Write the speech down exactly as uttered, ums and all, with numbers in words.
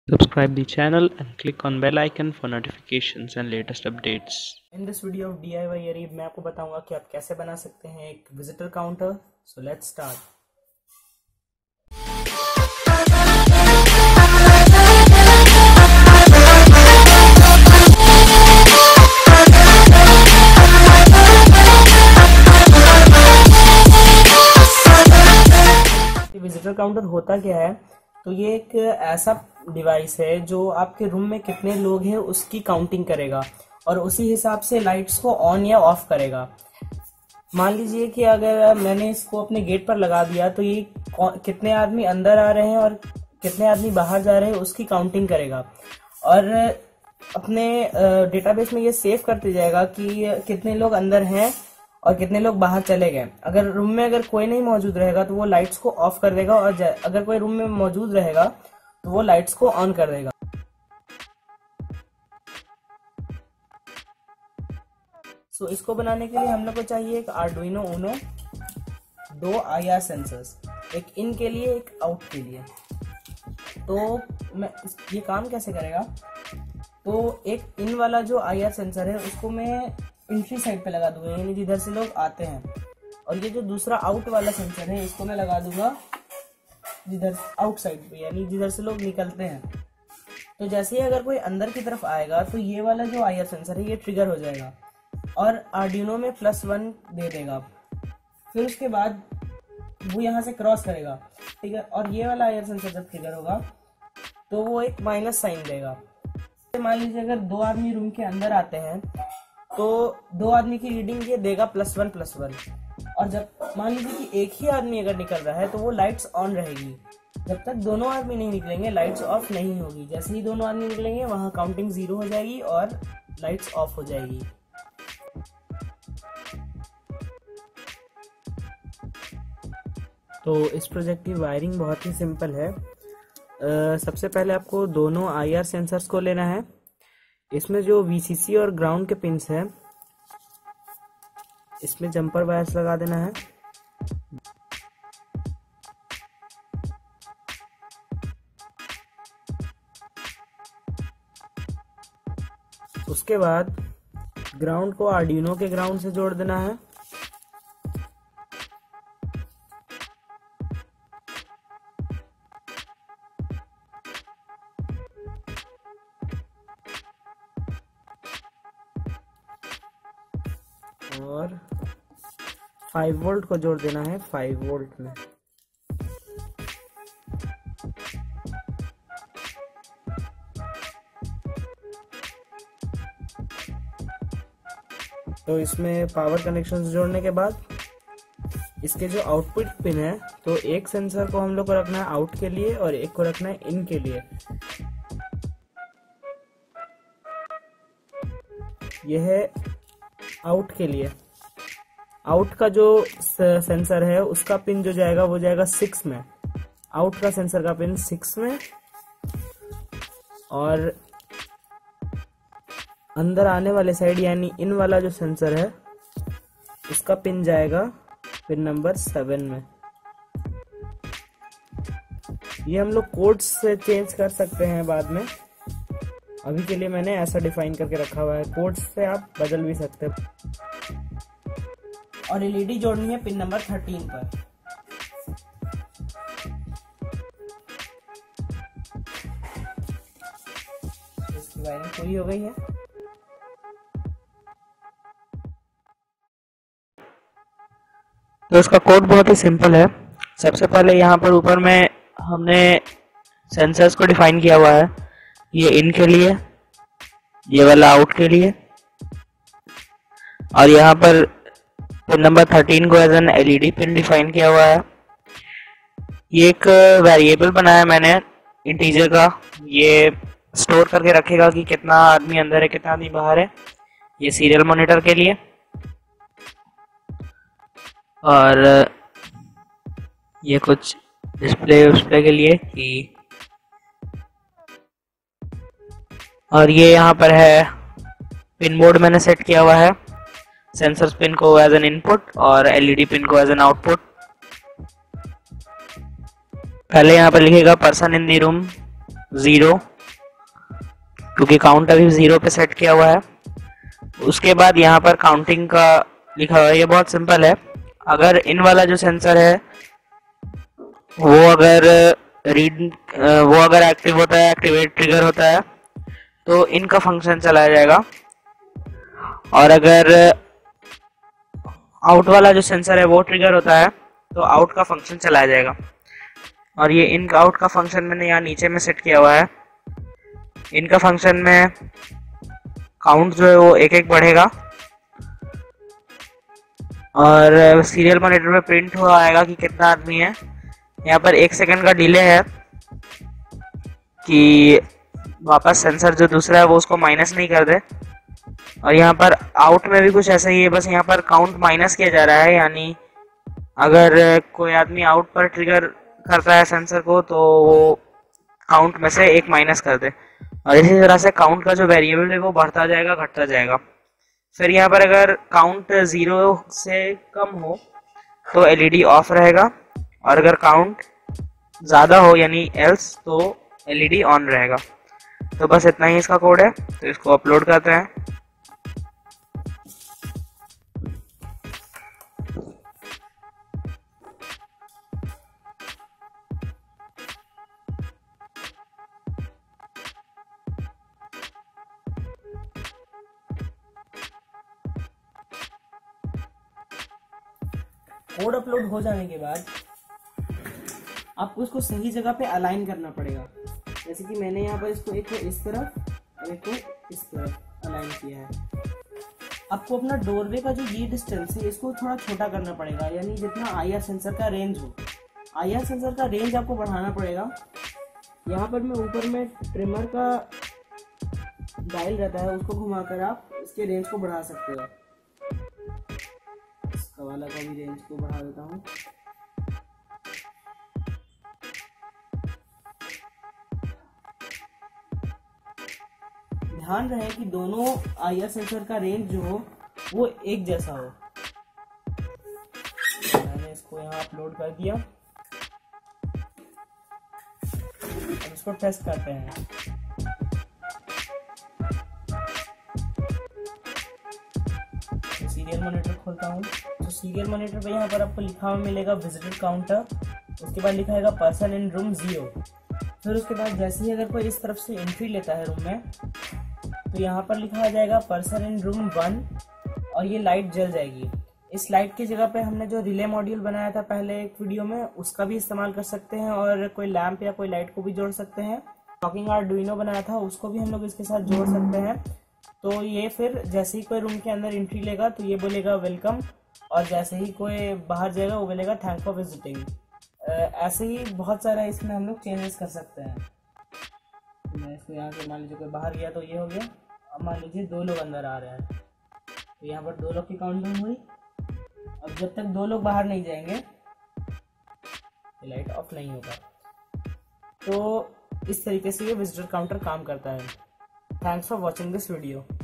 Subscribe the channel and click on bell icon for notifications and latest updates. In this video of D I Y Areeb मैं आपको बताऊंगा कि आप कैसे बना सकते हैं एक visitor counter. So let's start. Visitor counter होता क्या है? तो ये एक ऐसा डिवाइस है जो आपके रूम में कितने लोग हैं उसकी काउंटिंग करेगा और उसी हिसाब से लाइट्स को ऑन या ऑफ करेगा. मान लीजिए कि अगर मैंने इसको अपने गेट पर लगा दिया तो ये कितने आदमी अंदर आ रहे हैं और कितने आदमी बाहर जा रहे हैं उसकी काउंटिंग करेगा और अपने डेटाबेस में ये सेव करते जाएगा कि कितने लोग अंदर हैं और कितने लोग बाहर चले गए. अगर रूम में अगर कोई नहीं मौजूद रहेगा तो वो लाइट्स को ऑफ कर देगा और अगर कोई रूम में मौजूद रहेगा तो वो लाइट्स को ऑन कर देगा. सो so, इसको बनाने के लिए हम लोग को चाहिए एक आर्डुइनो ऊनो, दो आई आर सेंसर्स, एक इन के लिए एक आउट के लिए. तो मैं ये काम कैसे करेगा? तो एक इन वाला जो आई आर सेंसर है उसको मैं एंट्री साइड पे लगा दूंगा, यानी जिधर से लोग आते हैं, और ये जो दूसरा आउट वाला सेंसर है इसको मैं लगा दूंगा जिधर आउट साइड पे, यानी जिधर से लोग निकलते हैं. तो जैसे ही अगर कोई अंदर की तरफ आएगा तो ये वाला जो आई आर सेंसर है ये ट्रिगर हो जाएगा और आर्डिनो में प्लस वन दे देगा. फिर उसके बाद वो यहाँ से क्रॉस करेगा, ठीक है, और ये वाला आई आर सेंसर जब ट्रिगर होगा तो वो एक माइनस साइन देगा. मान लीजिए अगर दो आदमी रूम के अंदर आते हैं तो दो आदमी की रीडिंग ये देगा प्लस वन प्लस वन, और जब मान लीजिए कि एक ही आदमी अगर निकल रहा है तो वो लाइट्स ऑन रहेगी. जब तक दोनों आदमी नहीं निकलेंगे लाइट्स ऑफ नहीं होगी. जैसे ही दोनों आदमी निकलेंगे वहां काउंटिंग जीरो हो जाएगी और लाइट्स ऑफ हो जाएगी. तो इस प्रोजेक्ट की वायरिंग बहुत ही सिंपल है. uh, सबसे पहले आपको दोनों आई आर सेंसर्स को लेना है. इसमें जो वी सी सी और ग्राउंड के पिंस हैं इसमें जंपर वायर्स लगा देना है. उसके बाद ग्राउंड को आर्डिनो के ग्राउंड से जोड़ देना है. और फाइव वोल्ट को जोड़ देना है फाइव वोल्ट में. तो इसमें पावर कनेक्शन जोड़ने के बाद इसके जो आउटपुट पिन है, तो एक सेंसर को हम लोग को रखना है आउट के लिए और एक को रखना है इन के लिए. यह है आउट के लिए. आउट का जो सेंसर है उसका पिन जो जाएगा वो जाएगा सिक्स में. आउट का सेंसर का पिन सिक्स में और अंदर आने वाले साइड यानी इन वाला जो सेंसर है इसका पिन जाएगा पिन नंबर सेवन में. ये हम लोग कोड्स से चेंज कर सकते हैं बाद में. अभी के लिए मैंने ऐसा डिफाइन करके रखा हुआ है. कोड्स से आप बदल भी सकते हैं. और एलईडी जोड़नी है पिन नंबर थर्टीन पर. इसकी वायरिंग पूरी हो गई है. तो इसका कोड बहुत ही सिंपल है. सबसे पहले यहाँ पर ऊपर में हमने सेंसर्स को डिफाइन किया हुआ है. ये इन के लिए, ये वाला आउट के लिए, और यहाँ पर पिन नंबर थर्टीन को as an LED pin define किया हुआ है. ये एक वेरिएबल बनाया मैंने इंटीजर का. ये स्टोर करके रखेगा कि कितना आदमी अंदर है कितना आदमी बाहर है. ये सीरियल मॉनिटर के लिए, और ये कुछ डिस्प्ले डिस्प्ले के लिए कि, और ये यहाँ पर है पिन मोड मैंने सेट किया हुआ है. सेंसर्स पिन को एज एन इनपुट और एलईडी पिन को एज एन आउटपुट. पहले यहाँ पर लिखेगा person in the room zero, क्योंकि काउंट अभी जीरो पे सेट किया हुआ है। उसके बाद यहाँ पर काउंटिंग का लिखा हुआ है, ये बहुत सिंपल है। अगर इन वाला जो सेंसर है वो अगर रीड वो अगर एक्टिव होता है, एक्टिवेट ट्रिगर होता है, तो इनका फंक्शन चला जाएगा। और अगर आउट वाला जो सेंसर है वो ट्रिगर होता है तो आउट का फंक्शन चला जाएगा। और ये इन आउट का फंक्शन मैंने यहाँ नीचे में सेट किया हुआ है। इनका फंक्शन में काउंट जो है वो एक एक बढ़ेगा और सीरियल मॉनिटर में प्रिंट हुआ आएगा कि कितना आदमी है। यहाँ पर एक सेकंड का डिले है कि वापस सेंसर जो दूसरा है वो उसको माइनस नहीं कर दे। और यहाँ पर आउट में भी कुछ ऐसा ही है, बस यहाँ पर काउंट माइनस किया जा रहा है, यानी अगर कोई आदमी आउट पर ट्रिगर करता है सेंसर को तो वो काउंट में से एक माइनस कर दे। और इसी तरह से काउंट का जो वेरिएबल है वो बढ़ता जाएगा, घटता जाएगा। फिर यहाँ पर अगर काउंट जीरो से कम हो तो एलईडी ऑफ रहेगा, और अगर काउंट ज़्यादा हो यानी एल्स तो एलईडी ऑन रहेगा। तो बस इतना ही इसका कोड है, तो इसको अपलोड करते हैं। कोड अपलोड हो जाने के बाद आपको इसको सही जगह पे अलाइन करना पड़ेगा। जैसे कि मैंने यहाँ पर इसको एक को इस तरफ और एक को इस तरफ अलाइन किया है। आपको अपना डोरवे का जो ये डिस्टेंस है इसको थोड़ा छोटा करना पड़ेगा, यानी जितना आईआर सेंसर का रेंज हो। आईआर सेंसर का रेंज आपको बढ़ाना पड़ेगा। यहाँ पर मैं ऊपर में ट्रिमर का डायल रहता है, उसको घुमाकर आप इसके रेंज को बढ़ा सकते हो। इसका वाला का भी रेंज को बढ़ा देता हूँ। ध्यान रहे कि दोनों आईआर सेंसर का रेंज जो हो वो एक जैसा हो। मैंने इसको यहाँ अपलोड कर दिया। अब इसको टेस्ट करते हैं। तो सीरियल मॉनिटर खोलता हूँ। तो सीरियल मॉनिटर पे यहाँ पर आपको लिखा हुआ मिलेगा विजिटर काउंटर। उसके बाद लिखा है पर्सन इन रूम जीरो। फिर उसके बाद जैसे ही अगर कोई इस तरफ से एंट्री लेता है रूम में तो यहाँ पर लिखा आ जाएगा पर्सन इन रूम वन, और ये लाइट जल जाएगी। इस लाइट की जगह पे हमने जो रिले मॉड्यूल बनाया था पहले एक वीडियो में, उसका भी इस्तेमाल कर सकते हैं, और कोई लैंप या कोई लाइट को भी जोड़ सकते हैं। टॉकिंग आर्डुइनो बनाया था उसको भी हम लोग इसके साथ जोड़ सकते हैं। तो ये फिर जैसे ही कोई रूम के अंदर एंट्री लेगा तो ये बोलेगा वेलकम, और जैसे ही कोई बाहर जाएगा वो बोलेगा थैंक फॉर विजिटिंग। ऐसे ही बहुत सारा इसमें हम लोग चेंजेस कर सकते हैं। तो मैं इसको यहाँ से मान लीजिए कोई बाहर गया तो ये हो गया। अब मान लीजिए दो लोग अंदर आ रहे हैं तो यहाँ पर दो लोग की काउंटिंग हुई। अब जब तक दो लोग बाहर नहीं जाएंगे लाइट ऑफ नहीं होगा। तो इस तरीके से ये विजिटर काउंटर काम करता है। Thanks for watching this video.